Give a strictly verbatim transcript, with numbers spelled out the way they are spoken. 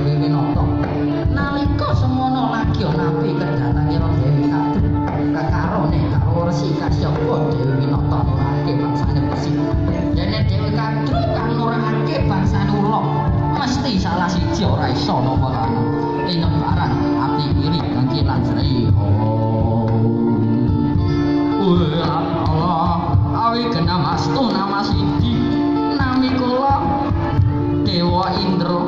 Dewi Winata. Nalika semono lagi nabi kedatangira Dewi Kadru kekarone karo Resi Kasyapa Dewi Winata nurake bangsane Besi. Dene Dewi Kadru kang nurake bangsane Ula mesti salah siji ora iso napa kan. Linebaran ati iri kangge lanjai. Allah awi genamastu nama siji nami kula Dewa Indra